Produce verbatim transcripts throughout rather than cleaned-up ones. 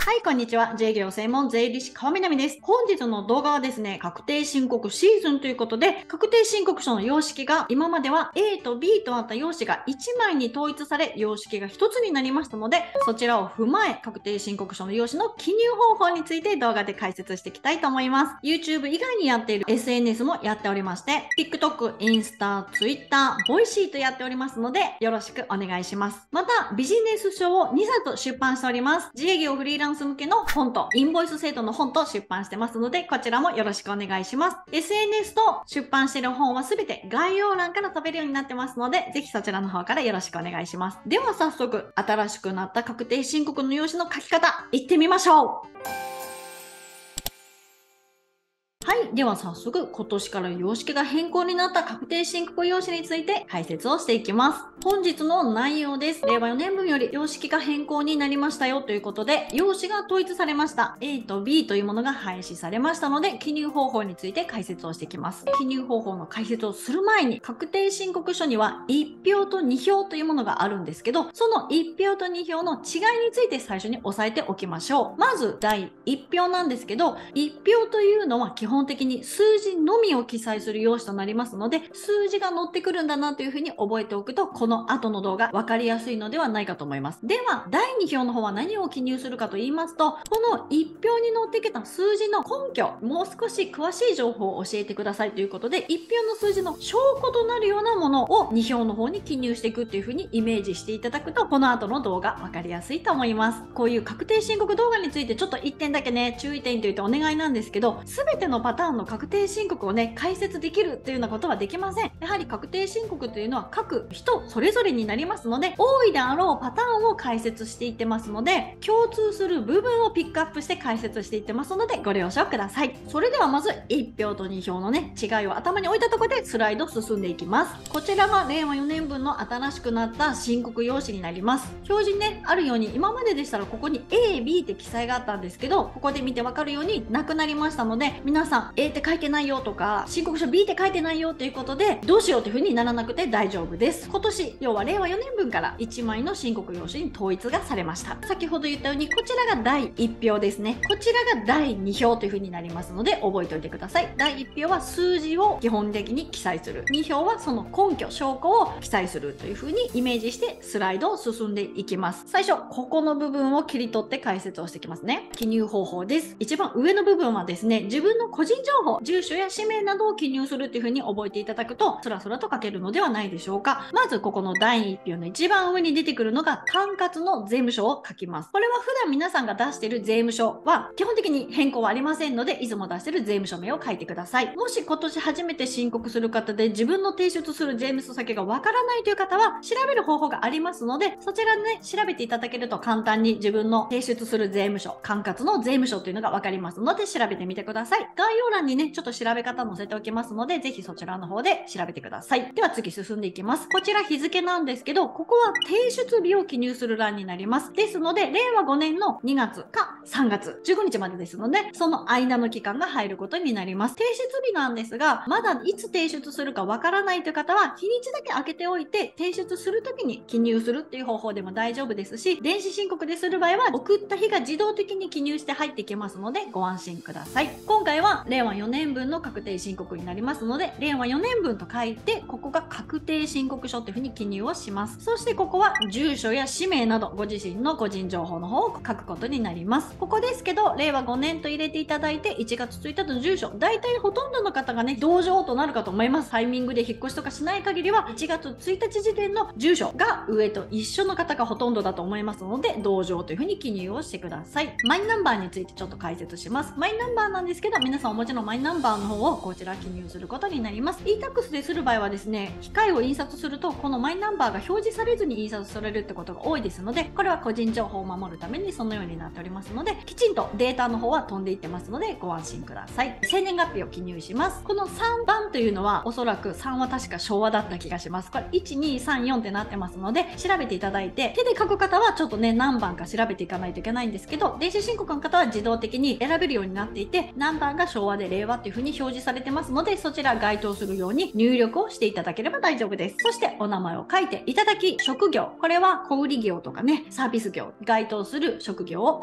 はい、こんにちは。自営業専門税理士川南です。本日の動画はですね、確定申告シーズンということで、確定申告書の様式が今までは A と B とあった用紙がいちまいに統一され、様式がひとつになりましたので、そちらを踏まえ、確定申告書の用紙の記入方法について動画で解説していきたいと思います。YouTube 以外にやっている エスエヌエス もやっておりまして、TikTok、インスタ、Twitter、ボイシーとやっておりますので、よろしくお願いします。また、ビジネス書をにさつ出版しております。自営業フリーランス向けの本と、インボイス制度の本と出版してますので、こちらもよろしくお願いします。エスエヌエス と出版している本はすべて概要欄から飛べるようになってますので、ぜひそちらの方からよろしくお願いします。では早速、新しくなった確定申告の用紙の書き方、いってみましょう。はい。では早速、今年から様式が変更になった確定申告用紙について解説をしていきます。本日の内容です。れいわよねんぶんより様式が変更になりましたよということで、用紙が統一されました。A と B というものが廃止されましたので、記入方法について解説をしていきます。記入方法の解説をする前に、確定申告書にはいちひょうとにひょうというものがあるんですけど、そのいちひょうとにひょうの違いについて最初に押さえておきましょう。まず、だいいちひょうなんですけど、いちひょうというのは基本的に数字のみを記載する用紙となりますので、数字が載ってくるんだなというふうに覚えておくと、この後の動画分かりやすいのではないかと思います。では、だいにひょうの方は何を記入するかと言いますと、このいちひょうに載ってきた数字の根拠、もう少し詳しい情報を教えてくださいということで、いちひょうの数字の証拠となるようなものをにひょうの方に記入していくっていうふうにイメージしていただくと、この後の動画分かりやすいと思います。こういう確定申告動画についてちょっといってんだけね、注意点と言ってお願いなんですけど、全てのパターンの確定申告をね、解説できるっていうようなことはできません。やはり確定申告というのは各人それぞれになりますので、多いであろうパターンを解説していってますので、共通する部分をピックアップして解説していってますので、ご了承ください。それではまずいちひょうとにひょうのね、違いを頭に置いたところでスライド進んでいきます。こちらがれいわよねんぶんの新しくなった申告用紙になります。表示にね、あるように、今まででしたらここに A、B って記載があったんですけど、ここで見てわかるようになくなりましたので、皆さん A って書いてないよとか、申告書 B って書いてないよということで、どうしようという風にならなくて大丈夫です。今年、要はれいわよねんぶんからいちまいの申告用紙に統一がされました。先ほど言ったように、こちらがだいいちひょうですね。こちらがだいにひょうという風になりますので、覚えておいてください。だいいちひょうは数字を基本的に記載する。にひょうはその根拠、証拠を記載するという風にイメージしてスライドを進んでいきます。最初、ここの部分を切り取って解説をしていきますね。記入方法です。一番上の部分はですね、自分の個人情報、住所や氏名などを記入するっていう風に覚えていただくと、スラスラと書けるのではないでしょうか。まず、ここのだいいちひょうの一番上に出てくるのが、管轄の税務署を書きます。これは普段皆さんが出している税務署は、基本的に変更はありませんので、いつも出している税務署名を書いてください。もし今年初めて申告する方で、自分の提出する税務署先がわからないという方は、調べる方法がありますので、そちらでね、調べていただけると簡単に自分の提出する税務署、管轄の税務署というのがわかりますので、調べてみてください。概要欄にね、ちょっと調べ方載せておきますので、ぜひそちらの方で調べてください。では次進んでいきます。こちら日付なんですけど、ここは提出日を記入する欄になります。ですので、れいわごねんのにがつかさんがつじゅうごにちまでですので、その間の期間が入ることになります。提出日なんですが、まだいつ提出するかわからないという方は、日にちだけ開けておいて、提出するときに記入するっていう方法でも大丈夫ですし、電子申告でする場合は、送った日が自動的に記入して入ってきますので、ご安心ください。今回はれいわよねんぶんの確定申告になりますので、れいわよねんぶんと書いて、ここが確定申告書っていうふうに記入をします。そしてここは住所や氏名などご自身の個人情報の方を書くことになります。ここですけど、れいわごねんと入れていただいて、いちがつついたちの住所、大体ほとんどの方がね、同情となるかと思います。タイミングで引っ越しとかしない限りは、いちがつついたち時点の住所が上と一緒の方がほとんどだと思いますので、同情というふうに記入をしてください。マイナンバーについてちょっと解説します。マイナンバーなんですけど、皆さんお持ちのマイナンバーの方をこちら記入することになります。e タックスでする場合はですね、機械を印刷すると、このマイナンバーが表示されずに印刷されるってことが多いですので、これは個人情報を守るためにそのようになっておりますので、きちんとデータの方は飛んでいってますので、ご安心ください。生年月日を記入します。このさんばんというのは、おそらくさんは確か昭和だった気がします。これいちにさんよんってなってますので、調べていただいて、手で書く方はちょっとね、何番か調べていかないといけないんですけど、電子申告の方は自動的に選べるようになっていて、何番が昭和で令和っていう風に表示されてますので、そちら該当するように入力をしていただければ大丈夫です。そしてお名前を書いていただき、職業、これは小売業とかね、サービス業、該当する職業を書いてくだ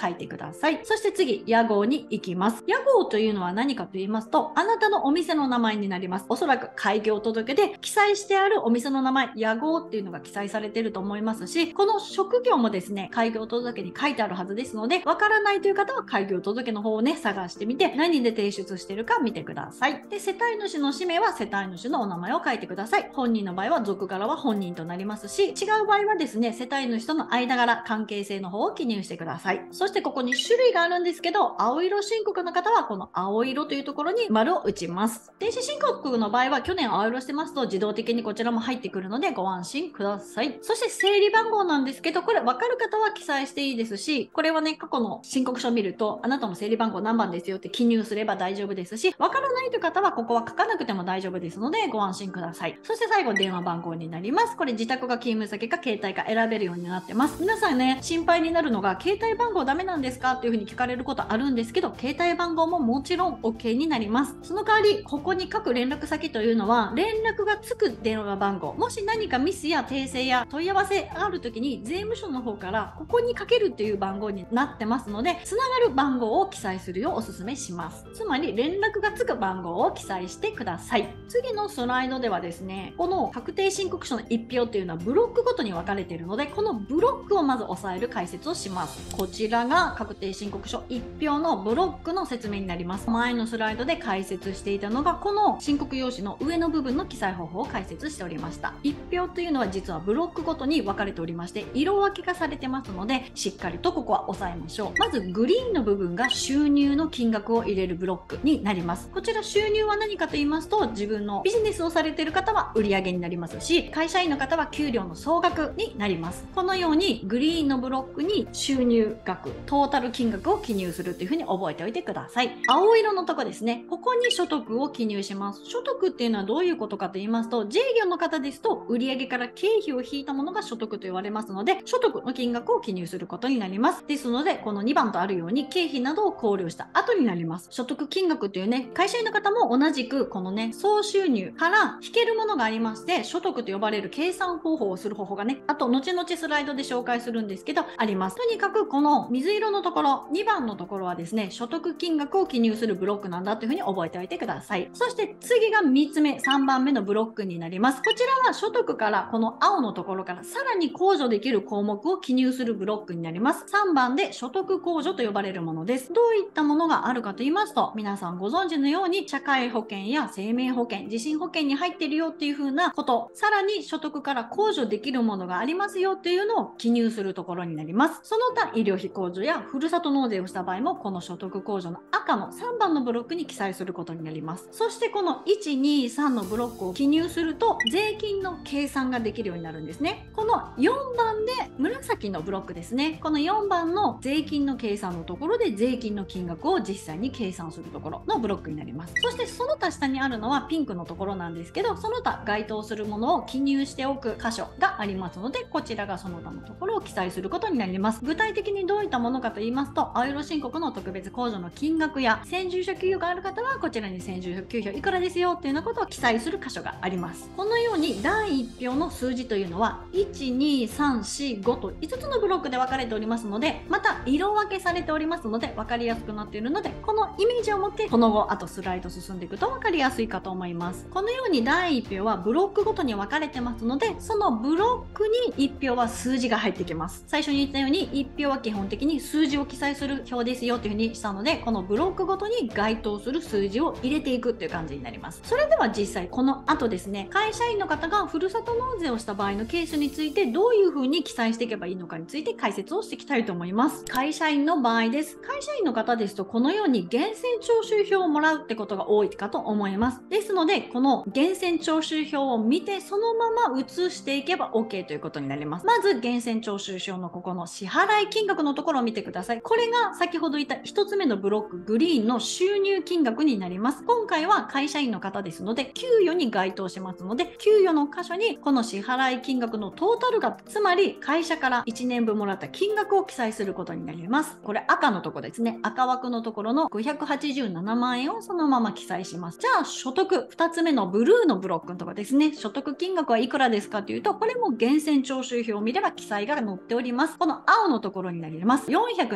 ださい。そして次、屋号に行きます。屋号というのは何かと言いますと、あなたのお店の名前になります。おそらく開業届で記載してあるお店の名前、屋号っていうのが記載されていると思いますし、この職業もですね、開業届に書いてあるはずですので、わからないという方は開業届の方をね、探してみて、何で提出しているか見てください。で、世帯主の氏名は世帯主のお名前を書いてください。本人の場合は属柄は本人となりますし、違う場合はですね、世帯主との間柄、関係性の方を記入してください。そしてここに種類があるんですけど、青色申告の方はこの青色というところに丸を打ちます。電子申告の場合は去年青色してますと自動的にこちらも入ってくるのでご安心ください。そして整理番号なんですけど、これ分かる方は記載していいですし、これはね、過去の申告書を見ると、あなたの整理番号何番ですよって記入すれば大丈夫ですし、分からないという方はここは書かなくても大丈夫ですのでご安心ください。そして最後、電話番号になります。これ自宅が勤務先か携帯か選べるようになってます。皆さんね、心配になるのが携帯番号ダメなんですかっていう風に聞かれることあるんですけど、携帯番号ももちろん OK になります。その代わり、ここに書く連絡先というのは、連絡がつく電話番号、もし何かミスや訂正や問い合わせがある時に税務署の方からここにかけるっていう番号になってますので、つながる番号を記載するようお勧めします。つまり連絡がつく番号を記載してください。次のスライドではですね、この確定申告書のいっぴょうっていうのはブロックごとに分かれているので、このブロックをまず押さえる解説をします。こちらが確定申告書いっぴょうのブロックの説明になります。前のスライドで解説していたのが、この申告用紙の上の部分の記載方法を解説しておりました。いっぴょうというのは実はブロックごとに分かれておりまして、色分けがされてますので、しっかりとここは押さえましょう。まずグリーンの部分が収入の金額を入れるブロックになります。こちら収入は何かと言いますと、自分のビジネスをされている方は売上になりますし、会社員の方は給料の総額になります。このようにグリーンのブロックに収入額、トータル金額を記入するというふうに覚えておいてください。青色のとこですね、ここに所得を記入します。所得っていうのはどういうことかと言いますと、自営業の方ですと売上から経費を引いたものが所得と言われますので、所得の金額を記入することになります。ですので、このにばんとあるように経費などを考慮した後になります。所得金額っていうね、会社員の方も同じくこのね、総収入から引けるものがありまして、所得と呼ばれる計算方法をする方法がね、あと後々スライドで紹介するんですけど、あります。とにかくこの水色のところ、にばんのところはですね、所得金額を記入するブロックなんだというふうに覚えておいてください。そして次がみっつめ、さんばんめのブロックになります。こちらは所得からこの青のところからさらに控除できる項目を記入するブロックになります。さんばんで所得控除と呼ばれるものです。どういったものがあるかと言いますと、皆さんご存知のように社会保険や生命保険、地震保険に入っているよっていう風なこと、さらに所得から控除できるものがありますよっていうのを記入するところになります。その他医療費控除やふるさと納税をした場合も、この所得控除の赤のさんばんのブロックに記載することになります。そしてこのいち、に、さんのブロックを記入すると税金の計算ができるようになるんですね。このよんばんで紫のブロックですね。このよんばんの税金の計算のところで税金の金額を実際に計算するところのブロックになります。そしてその他下にあるのはピンクのところなんですけど、その他該当するものを記入しておく箇所がありますので、こちらがその他のところを記載することになります。具体的にどういったものかと言いますと、青色申告の特別控除の金額や先住所給与がある方はこちらに先住所給与いくらですよっていうようなことを記載する箇所があります。このようにだいいっぴょうの数字というのはいち、に、さん、よん、ごといつつのブロックで分かれておりますので、また色分けされておりますので分かりやすくなっているので、このイメージを持ってこの後あとスライド進んでいくと分かりやすいかと思います。このようにだいいっぴょうはブロックごとに分かれてますので、そのブロックにいっぴょうは数字が入ってきます。最初に言ったようにいっぴょうは基本的に数字を記載する表ですよというふうにしたので、このブロックごとに該当する数字を入れていくっていう感じになります。それでは実際この後ですね、会社員の方がふるさと納税をした場合のケースについてどういうふうに記載していけばいいのかについて解説をしていきたいと思います。会社員の場合です。会社員の方ですとこのように源泉徴収票をもらうってことが多いかと思います。ですのでこの源泉徴収票を見てそのまま移していけば OK ということになります。まず源泉徴収票のここの支払い金額のところを見てください。これが先ほど言ったひとつめのブロックグリーンの収入金額になります。今回は会社員の方ですので給与に該当しますので、給与の箇所にこの支払い金額のトータル額、つまり会社からいちねんぶんもらった金額を記載することになります。これ赤のところですね。赤枠のところのごひゃくはちじゅうななまんえんをそのまま記載します。じゃあ所得ふたつめのブルーのブロックのところですね。所得金額はいくらですかというと、これも源泉徴収票を見れば記載が載っております。この青のところになります。よんひゃく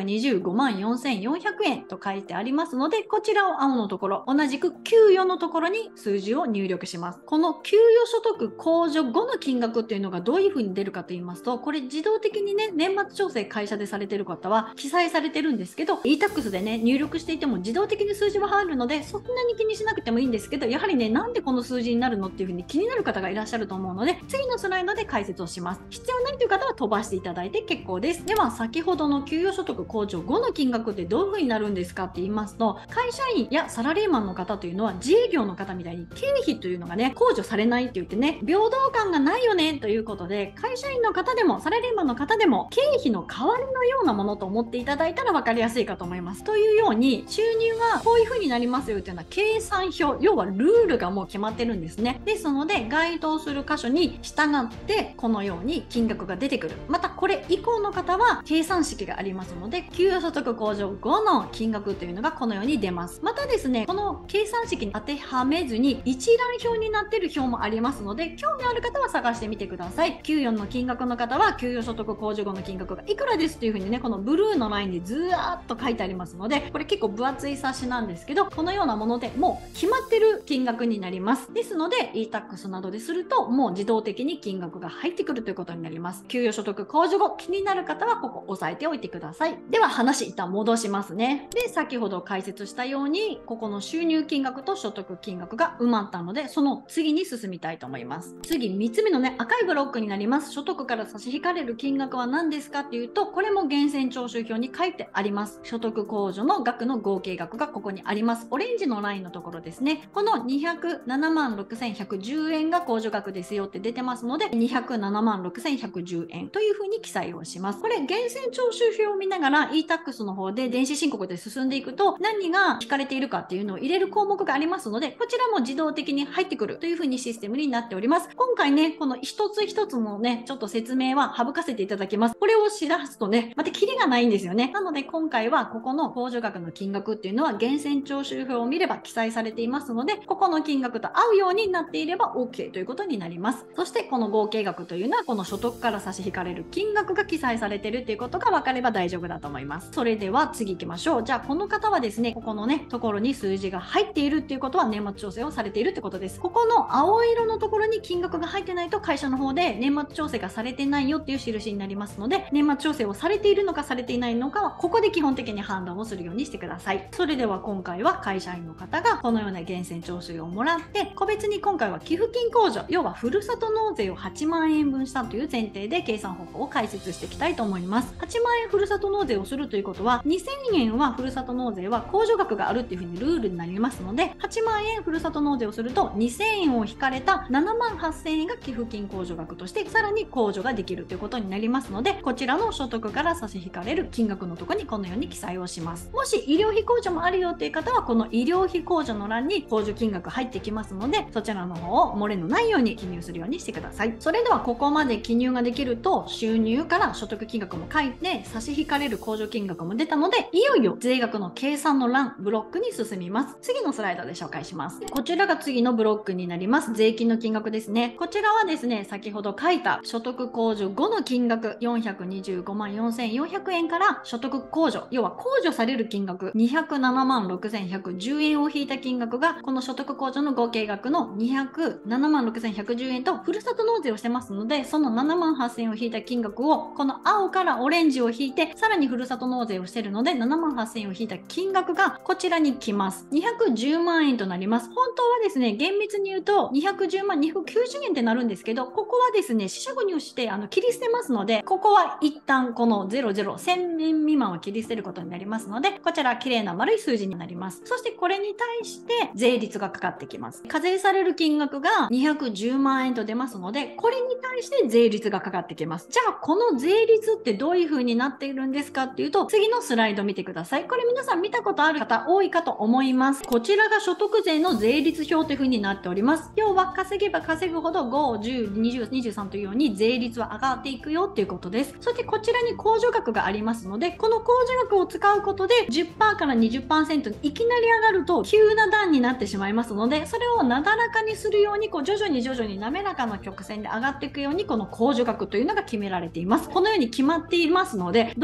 くにじゅうごまんよんせんよんひゃくえんと書いてありますので、こちらを青のところ、同じく給与のところに数字を入力します。この給与所得控除後の金額っていうのがどういう風に出るかと言いますと、これ自動的にね、年末調整会社でされてる方は記載されてるんですけど、イータックス でね、入力していても自動的に数字は入るので、そんなに気にしなくてもいいんですけど、やはりね、なんでこの数字になるのっていう風に気になる方がいらっしゃると思うので、次のスライドで解説をします。必要ないという方は飛ばしていただいて結構です。では、先ほどの給与所得控除後の金額ってどういう風になるんですかって言いますと、会社員やサラリーマンの方というのは自営業の方みたいに経費というのがね、控除されないって言ってね、平等感がないよねということで、会社員の方でもサラリーマンの方でも経費の代わりのようなものと思っていただいたら分かりやすいかと思います。というように、収入がこういう風になりますよっていうのは計算表、要はルールがもう決まってるんですね。ですので、該当する箇所に従ってこのように金額が出てくる。またこれ以降の方は計算式がありますので、給与所得控除後の金額というのがこのように出ます。またですね、この計算式に当てはめずに一覧表になっている表もありますので、興味ある方は探してみてください。給与の金額の方は給与所得控除後の金額がいくらですというふうにね、このブルーのラインでずーっと書いてありますので、これ結構分厚い冊子なんですけど、このようなものでもう決まってる金額になります。ですので イータックス などでするともう自動的に金額が入ってくるということになります。給与所得控除後気になる方はここ押さえておいてください。では話一旦戻しますね。で、先ほど解説したようにここの収入金額と所得金額が埋まったので、その次に進みたいと思います。次みっつめのね、赤いブロックになります。所得から差し引かれる金額は何ですかっていうと、これも源泉徴収票に書いてあります。所得控除の額の合計額がここにあります。オレンジのラインのところですね。このにひゃくななまんろくせんひゃくじゅうえんが控除額ですよって出てますので、にひゃくななまんろくせんひゃくじゅうえんという風に記載をします。これ源泉徴収票を見ながら イータックス の方で電子申告で進んでいくと、何が引かれているかっていうのを入れる項目がありますので、こちらも自動的に入ってくるという風にシステムになっております。今回ね、この一つ一つのね、ちょっと説明は省かせていただきます。これを知らすとね、またキリがないんですよね。なので今回はここの控除額の金額っていうのは源泉徴収票を見れば記載されていますので、ここの金額と合うようになっていれば OK ということになります。そしてこの合計額というのはこの所得から差し引かれる金額が記載されているということが分かれば大丈夫だと思います。それでは次行きましょう。じゃあこの方はですね、ここのね、ところに数字が入っているっていうことは年末調整をされているってことです。ここの青色のところに金額が入ってないと会社の方で年末調整がされてないよっていう印になりますので、年末調整をされているのかされていないのかはここで基本的に判断をするようにしてください。それでは今回は会社員の方がこのような源泉徴収をもらって、個別に今回は寄付金控除、要はふるさと納税をはちまんえんぶんしたという前提で計算方法を解説していきたいと思います。はちまんえんふるさと納税をするということは、にせんえんはふるさと納税は控除額があるっていうふうにルールになりますので、はちまんえんふるさと納税をするとにせんえんを引かれたななまんはっせんえんが寄付金控除額としてさらに控除ができるということになりますので、こちらの所得から差し引かれる金額のところにこのように記載をします。もし医療費控除もあるよっていう方はこの医療費控除の欄に控除金額入ってきますので、そちらの方を漏れのないように記入するようにしてください。それではここまで記入ができると、収入から所得金額も書いて差し引かれる控除金額も出たので、いよいよ税額の計算の欄ブロックに進みます。次のスライドで紹介します。こちらが次のブロックになります。税金の金額ですね。こちらはですね、先ほど書いた所得控除後の金額よんひゃくにじゅうごまんよんせんよんひゃくえんから所得控除、要は控除される金額にひゃくななまんろくせんひゃくじゅうえんを引いた金額がこの所得控除の合計額のにひゃくななまんろくせんひゃくじゅうえんとふるさと納税をしてますので、そのななまんはっせんえんを引いた金額をこの青からオレンジを引いて、さらにふるさと納税をしているのでななまんはっせんえんを引いた金額がこちらに来ます。にひゃくじゅうまんえんとなります。本当はですね、厳密に言うとにひゃくじゅうまんにひゃくきゅうじゅうえんってなるんですけど、ここはですね、四捨五入してあの切り捨てますので、ここは一旦このゼロゼロ、せんえん未満を切り捨てることになりますので、こちら綺麗な丸い数字になります。そしてこれに対して税率がかかってきます。課税される金額がにひゃくじゅうまんえんと出ますので、これに対して税率がかかってきます。じゃあこの税率ってどういう風になっているんですかっていうと、次のスライド見てください。これ皆さん見たことある方多いかと思います。こちらが所得税の税率表という風になっております。要は稼げば稼ぐほどご、じゅう、にじゅう、にじゅうさんというように税率は上がっていくよっていうことです。そしてこちらに控除額がありますので、この控除額を使うことで じゅっパーセント から にじゅっパーセント にいきなり上がると急な段になってしまいますので、それをなだらかにするようにこう徐々に徐々に滑らかな曲線で上がっていくようにこの控除額というのが決められています。このように決まっていますので、どうして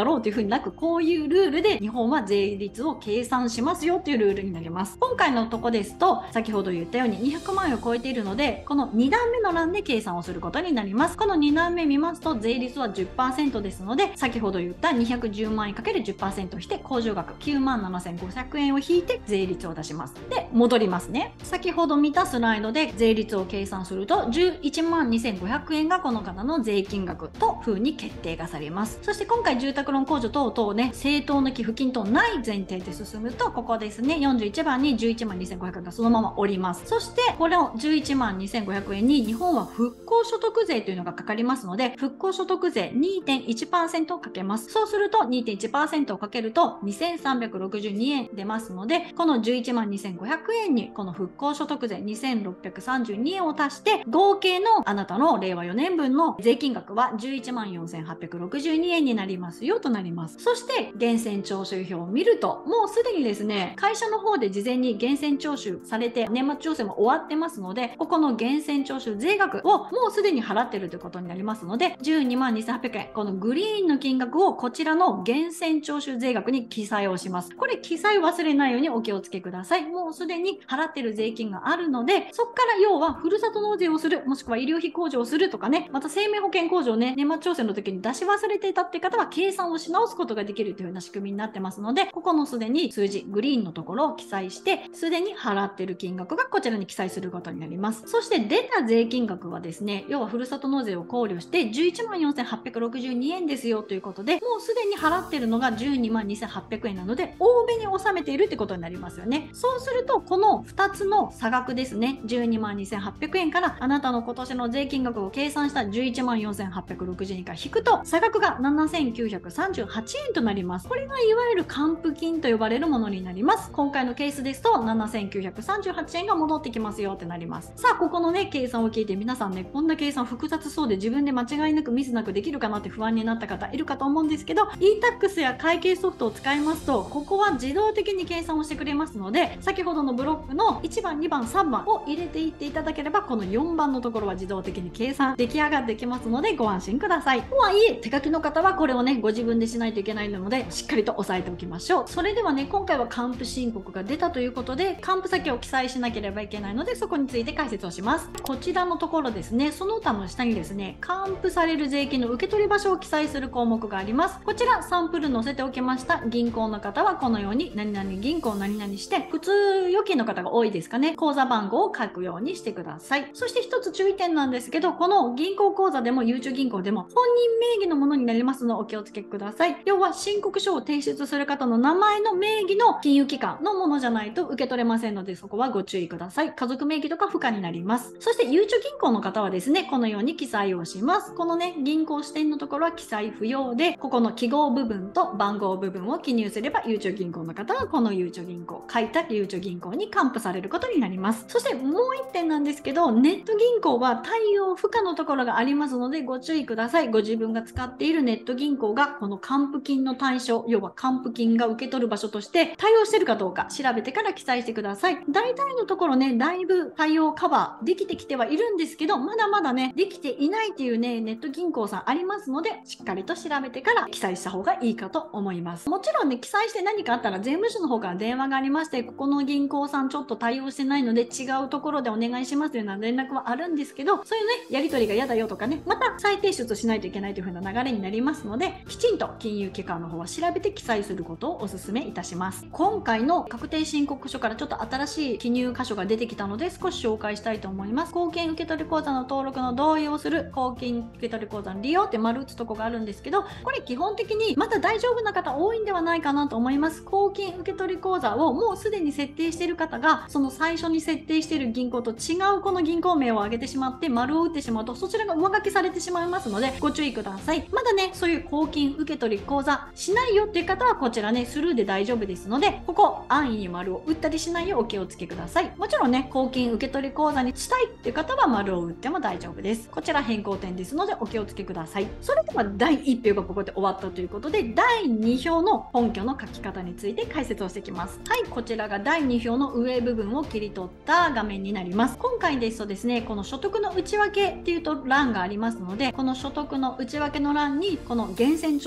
だろうというふうになく、こういうルールで日本は税率を計算しますよというルールになります。今回のとこですと、先ほど言ったようににひゃくまんえんを超えているので、このに段目の欄で計算をすることになります。このに段目見ますと、税率は じゅっパーセント ですので、先ほど言ったにひゃくじゅうまんえん ×じゅっパーセント して、控除額きゅうまんななせんごひゃくえんを引いて税率を出します。で、戻りますね。先ほど見たスライドで税率を計算すると、じゅういちまんにせんごひゃくえんがこの方の税金額と風に決定がされます。そして今回住宅ローン控除等々ね、正当な寄付金等ない前提で進むと、ここですね、よんじゅういちばんにじゅういちまんにせんごひゃくえんがそのままおります。そしてこれをじゅういちまんにせんごひゃくえんに日本は復興所得税というのがかかりますので、復興所得税 にてんいちパーセント をかけます。そうすると にてんいちパーセント をかけるとにせんさんびゃくろくじゅうにえん出ますので、このじゅういちまんにせんごひゃくえんにこの復興所得税にせんろっぴゃくさんじゅうにえんを足して、合計のあなたの令和よねんぶんの税金額はじゅういちまんよんせんはっぴゃくろくじゅうにえんになりますよとなります。そして源泉徴収票を見ると、もうすでにですね、会社の方で事前に源泉徴収されて年末調整も終わってますので、ここの源泉徴収税額をもうすでに払ってるということになりますので、じゅうにまんにせんはっぴゃくえん、このグリーンの金額をこちらの源泉徴収税額に記載をします。これ記載忘れないようにお気をつけください。もうすでに払ってる税金があるので、そこから要はふるさと納税をする、もしくは医療費控除をするとかね、また生命保険控除をね、年末調整の時に出し忘れていたって方は計算をし直すことができるというような仕組みになってますので、ここのすでに数字、グリーンのところを記載して、すでに払ってる金額がこちらに記載することになります。そして出た税金額はですね、要はふるさと納税を考慮してじゅういちまんよんせんはっぴゃくろくじゅうにえんですよということで、もうすでに払ってるのがじゅうにまんにせんはっぴゃくえんなので、多めに納めているってことになりますよね。そうすると、このふたつの差額ですね、じゅうにまんにせんはっぴゃくえんからあなたの今年の税金額を計算したじゅういちまんよんせんはっぴゃくろくじゅうえんから引くと、差額がななせんきゅうひゃくさんじゅうはちえんとなります。これがいわゆる還付金と呼ばれるものになります。今回のケースですとななせんきゅうひゃくさんじゅうはちえんが戻ってきますよってなります。さあ、ここのね、計算を聞いて皆さんね、こんな計算複雑そうで自分で間違いなくミスなくできるかなって不安になった方いるかと思うんですけど、 イータックス や会計ソフトを使いますと、ここは自動的に計算をしてくれますので、先ほどのブロックのいちばんにばんさんばんを入れていっていただければ、このよんばんのところは自動的に計算出来上がってきますのでご安心ください。とはいえ手書きの方はこれをね、ご自分でしないといけないのでしっかりと押さえておきましょう。それではね、今回は還付申告が出たということで、還付先を記載しなければいけないので、そこについて解説をします。こちらのところですね、その他の下にですね、還付される税金の受け取り場所を記載する項目があります。こちらサンプル載せておきました。銀行の方はこのように何々銀行何々して、普通預金の方が多いですかね、口座番号を書くようにしてください。そして一つ注意点なんですけど、この銀行口座でもゆうちょ銀行でも本人名義のものになりますのでお気をつけください。要は申告書を提出する方の名前の名義の金融機関のものじゃないと受け取れませんので、そこはご注意ください。家族名義とか不可になります。そしてゆうちょ銀行の方はですね、このように記載をします。このね、銀行支店のところは記載不要で、ここの記号部分と番号部分を記入すれば、ゆうちょ銀行の方はこのゆうちょ銀行、書いたゆうちょ銀行に還付されることになります。そしてもう一点なんですけど、ネット銀行は対応不可のところがありますのでご注意ください。ご自分が使っているネット銀行がこの還付金の対象、要は還付金が受け取る場所として対応しているかどうか調べてから記載してください。大体のところね、だいぶ対応カバーできてきてはいるんですけど、まだまだね、できていないっていうね、ネット銀行さんありますので、しっかりと調べてから記載した方がいいかと思います。もちろんね、記載して何かあったら税務署の方から電話がありまして、ここの銀行さんちょっと対応してないので違うところでお願いしますというような連絡はあるんですけど、そういうね、やり取りが嫌だよとかね、また再提出しないといけないという風な流れになりますので、きちんと金融機関の方は調べて記載することをお勧めいたします。今回の確定申告書からちょっと新しい記入箇所が出てきたので少し紹介したいと思います。公金受取口座の登録の同意をする、公金受取口座の利用って丸打つとこがあるんですけど、これ基本的にまだ大丈夫な方多いんではないかなと思います。公金受取口座をもうすでに設定している方が、その最初に設定している銀行と違うこの銀行名を挙げてしまって丸を打ってしまうと、そちらが上書きされてしまいますのでご注意ください。まだね、そういう公金受取口座しないよっていう方はこちらね、スルーで大丈夫ですので、ここ安易に丸を打ったりしないようお気をつけください。もちろんね、公金受取口座にしたいっていう方は丸を打っても大丈夫です。こちら変更点ですのでお気をつけください。それではだいいち票がここで終わったということで、だいに票の本拠の書き方について解説をしていきます。はい、こちらがだいに票の上部分を切り取った画面になります。今回ですとですね、この所得の内訳っていうと欄がありますので、この所得の内訳の欄にこの源泉徴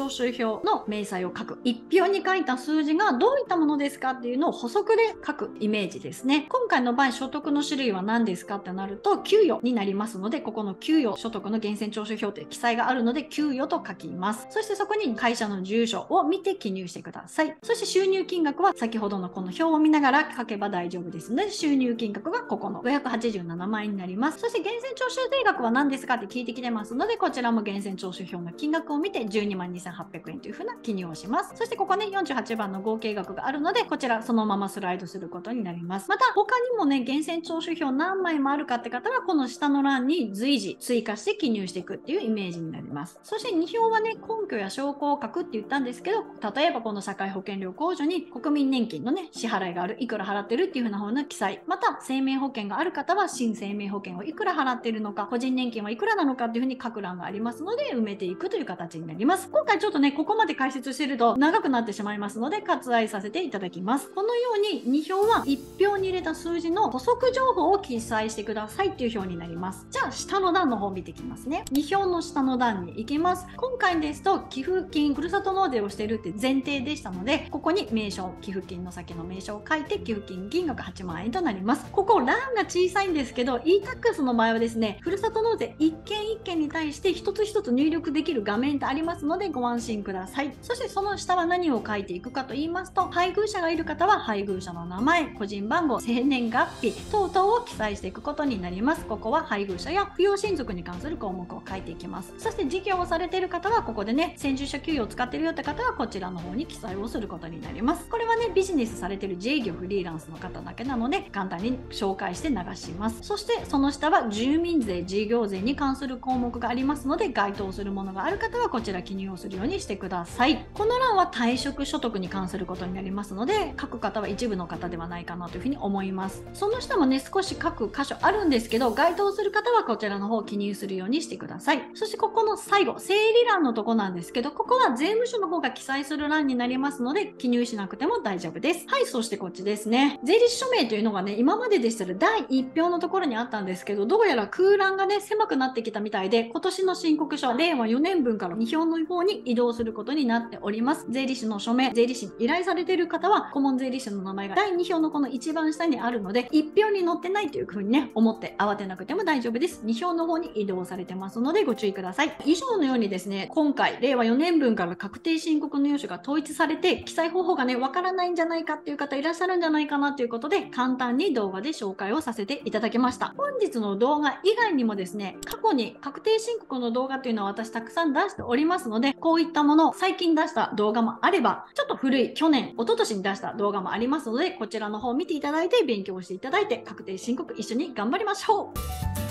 徴収票の明細を書く。いち票に書いた数字がどういったものですかっていうのを補足で書くイメージですね。今回の場合、所得の種類は何ですかってなると、給与になりますので、ここの給与所得の源泉徴収票という記載があるので、給与と書きます。そしてそこに会社の住所を見て記入してください。そして収入金額は先ほどのこの表を見ながら書けば大丈夫ですので、収入金額がここのごひゃくはちじゅうななまんえんになります。そして源泉徴収税額は何ですかって聞いてきてますので、こちらも源泉徴収票の金額を見てじゅうにまんにせんはっぴゃくえんというふうな記入をします。そしてここね、よんじゅうはちばんの合計額があるので、こちらそのままスライドすることになります。また他にもね、源泉徴収票何枚もあるかって方は、この下の欄に随時追加して記入していくっていうイメージになります。そしてに票はね、根拠や証拠を書くって言ったんですけど、例えばこの社会保険料控除に国民年金のね、支払いがある、いくら払ってるっていう風な方の記載、また生命保険がある方は新生命保険をいくら払ってるのか、個人年金はいくらなのかっていう風に書く欄がありますので、埋めていくという形になります。今回ちょっとね、ここまで解説してると長くなってしまいますので、割愛させていただきます。このようにに票はいち票に入れた数字の補足情報を記載してくださいっていう表になります。じゃあ下の段の方を見ていきますね。に票の下の段に行きます。今回ですと寄付金、ふるさと納税をしているって前提でしたので、ここに名称、寄付金の先の名称を書いて、寄付金金額はちまんえんとなります。ここ欄が小さいんですけど、 イータックス の場合はですね、ふるさと納税一件一件に対して一つ一つ入力できる画面ってありますので、ご安心ください。そしてその下は何を書いていくかと言いますと、配偶者がいる方は配偶者の名前、個人番号、生年月日等々を記載していくことになります。ここは配偶者や扶養親族に関する項目を書いていきます。そして事業をされている方はここでね、先住者給与を使っているよって方はこちらの方に記載をすることになります。これはね、ビジネスされている自営業フリーランスの方だけなので、簡単に紹介して流します。そしてその下は住民税、事業税に関する項目がありますので、該当するものがある方はこちら記入をするようにしてください。この欄は退職所得に関することになりますので、書く方は一部の方ではないかなというふうに思います。その下もね、少し書く箇所あるんですけど、該当する方はこちらの方を記入するようにしてください。そしてここの最後、整理欄のとこなんですけど、ここは税務署の方が記載する欄になりますので、記入しなくても大丈夫です。はい、そしてこっちですね。税理士署名というのがね、今まででしたらだいいち票のところにあったんですけど、どうやら空欄がね、狭くなってきたみたいで、今年の申告書はれいわよねんぶんからに票の方に移動することになっております。税理士の署名、税理士に依頼されている方は、顧問税理士の名前がだいに票のこの一番下にあるので、いち票に載ってないという風にね、思って慌てなくても大丈夫です。に票の方に移動されてますのでご注意ください。以上のようにですね、今回れいわよねんぶんから確定申告の用紙が統一されて、記載方法がね、わからないんじゃないかっていう方いらっしゃるんじゃないかなということで、簡単に動画で紹介をさせていただきました。本日の動画以外にもですね、過去に確定申告の動画というのは私たくさん出しておりますので、こういったもの、最近出した動画もあれば、ちょっと古い去年、一昨年に出した動画もありますので、こちらの方を見ていただいて勉強していただいて、確定申告一緒に頑張りましょう。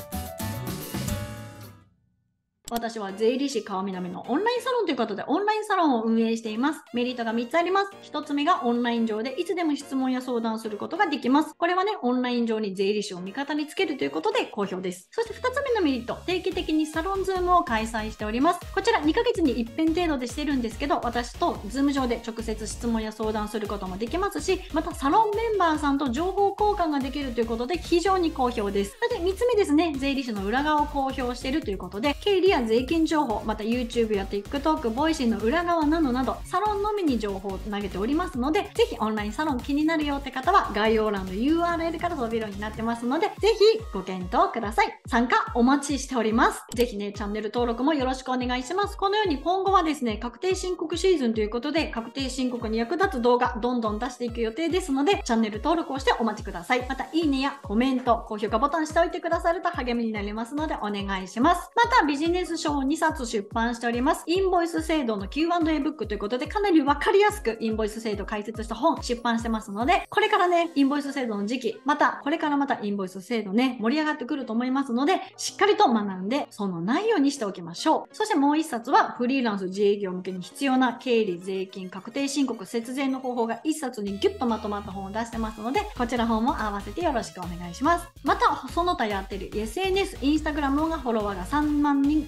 私は税理士川南のオンラインサロンということでオンラインサロンを運営しています。メリットがみっつあります。ひとつめがオンライン上でいつでも質問や相談することができます。これはね、オンライン上に税理士を味方につけるということで好評です。そしてふたつめのメリット、定期的にサロンズームを開催しております。こちらにかげつにいっぺん程度でしてるんですけど、私とズーム上で直接質問や相談することもできますし、またサロンメンバーさんと情報交換ができるということで非常に好評です。そしてみっつめですね、税理士の裏側を公表しているということで、経理や税金情報、また YouTube や TikTok、ボイシーの裏側などなど、サロンのみに情報を投げておりますので、ぜひオンラインサロン気になるよって方は概要欄の ユーアールエル から飛べるようになってますので、ぜひご検討ください。参加お待ちしております。ぜひね、チャンネル登録もよろしくお願いします。このように今後はですね、確定申告シーズンということで、確定申告に役立つ動画どんどん出していく予定ですので、チャンネル登録をしてお待ちください。またいいねやコメント、高評価ボタンしておいてくださると励みになりますのでお願いします。またビジネス書をにさつ出版しております。インボイス制度の キューアンドエー ブックということで、かなりわかりやすくインボイス制度解説した本出版してますので、これからね、インボイス制度の時期、またこれからまたインボイス制度ね、盛り上がってくると思いますので、しっかりと学んでその内容にしておきましょう。そしてもう一冊はフリーランス自営業向けに必要な経理、税金、確定申告、節税の方法が一冊にギュッとまとまった本を出してますので、こちら本も合わせてよろしくお願いします。またその他やってる エスエヌエス、インスタグラムがフォロワーがさんまんにん、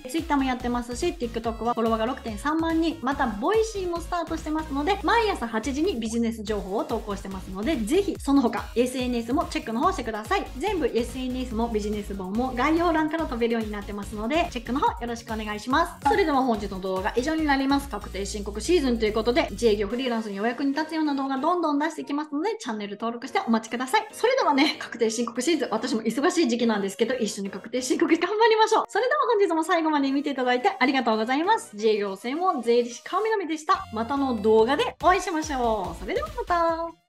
Twitter もやってますし、TikTok はフォロワーがろくてんさんまんにん、また、ボイシーもスタートしてますので、毎朝はちじにビジネス情報を投稿してますので、ぜひ、その他、エスエヌエス もチェックの方してください。全部 エスエヌエス もビジネス本も概要欄から飛べるようになってますので、チェックの方よろしくお願いします。それでは本日の動画以上になります。確定申告シーズンということで、自営業フリーランスにお役に立つような動画どんどん出していきますので、チャンネル登録してお待ちください。それではね、確定申告シーズン、私も忙しい時期なんですけど、一緒に確定申告頑張りましょう。それでは本日も最後まで見ていただいてありがとうございます。自営業専門税理士川南でした。またの動画でお会いしましょう。それではまた。